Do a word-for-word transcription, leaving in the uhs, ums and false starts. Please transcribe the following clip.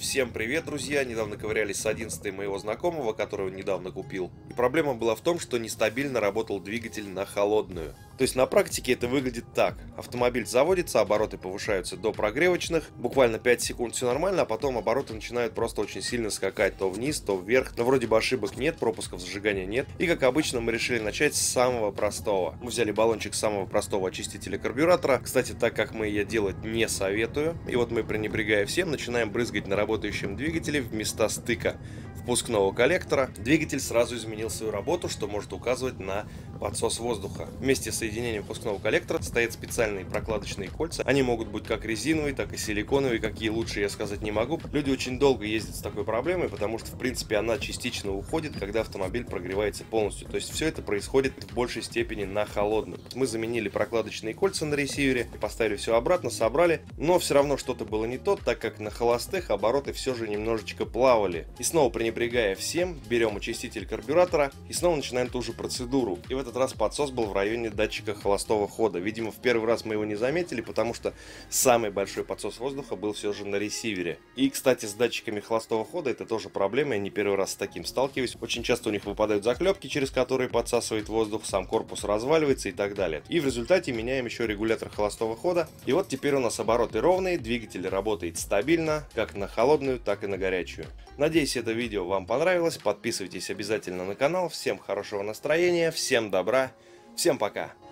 Всем привет, друзья! Недавно ковырялись с одиннадцатой моего знакомого, которого недавно купил. И проблема была в том, что нестабильно работал двигатель на холодную. То есть на практике это выглядит так. Автомобиль заводится, обороты повышаются до прогревочных, буквально пять секунд все нормально, а потом обороты начинают просто очень сильно скакать то вниз, то вверх. Но вроде бы ошибок нет, пропусков зажигания нет. И как обычно мы решили начать с самого простого. Мы взяли баллончик самого простого очистителя карбюратора. Кстати, так как мы ее делать не советую. И вот мы, пренебрегая всем, начинаем брызгать на работающем двигателе в места стыка впускного коллектора. Двигатель сразу изменил свою работу, что может указывать на подсос воздуха. Вместе с соединением впускного коллектора стоят специальные прокладочные кольца. Они могут быть как резиновые, так и силиконовые. Какие лучше, я сказать не могу. Люди очень долго ездят с такой проблемой, потому что в принципе она частично уходит, когда автомобиль прогревается полностью. То есть все это происходит в большей степени на холодную. Мы заменили прокладочные кольца на ресивере, поставили все обратно, собрали, но все равно что-то было не то, так как на холостых обороты все же немножечко плавали. И снова, пренебрегая всем, берем очиститель карбюратора и снова начинаем ту же процедуру. И в этот раз подсос был в районе датчика холостого хода. Видимо, в первый раз мы его не заметили, потому что самый большой подсос воздуха был все же на ресивере. И, кстати, с датчиками холостого хода это тоже проблема, я не первый раз с таким сталкиваюсь. Очень часто у них выпадают заклепки, через которые подсасывает воздух, сам корпус разваливается и так далее. И в результате меняем еще регулятор холостого хода. И вот теперь у нас обороты ровные, двигатель работает стабильно, как на холодную, так и на горячую. Надеюсь, это видео вам понравилось. Подписывайтесь обязательно на канал. Всем хорошего настроения, всем добра, всем пока!